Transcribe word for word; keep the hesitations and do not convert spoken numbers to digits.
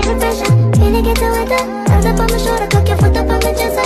refreshing. Can you get to weather? Hands up on my shoulder, cook your foot up on the chest.